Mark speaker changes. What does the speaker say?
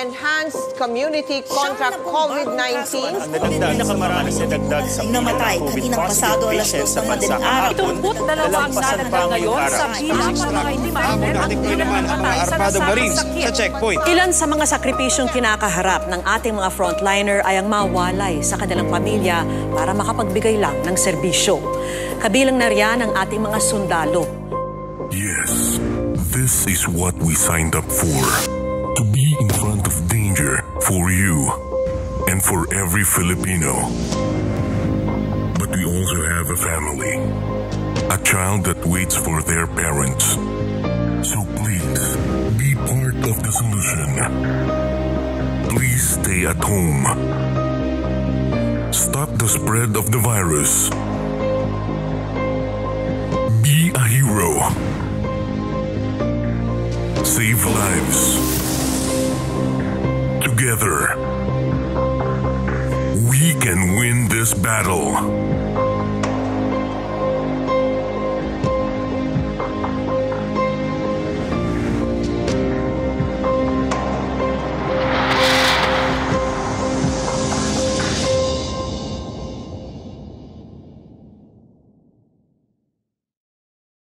Speaker 1: enhanced community contra COVID-19.
Speaker 2: Namatay kaninang pasado alas 2 ng madaling araw.
Speaker 3: 22 ang natatang ngayon sa bilang ng mga hindi
Speaker 4: sa checkpoint.
Speaker 3: Ilan sa mga sakripisyong kinakaharap ng ating mga frontliner ay ang mawalay sa kanilang pamilya para makapagbigay lang ng serbisyo. Kabilang na riyan ang ating mga sundalo.
Speaker 5: Yes, this is what we signed up for. To be in front of danger for you and for every Filipino. But we also have a family. A child that waits for their parents. So please, be part of the solution. Please stay at home. Stop the spread of the virus. Be a hero. Save lives. Together, we can win this battle.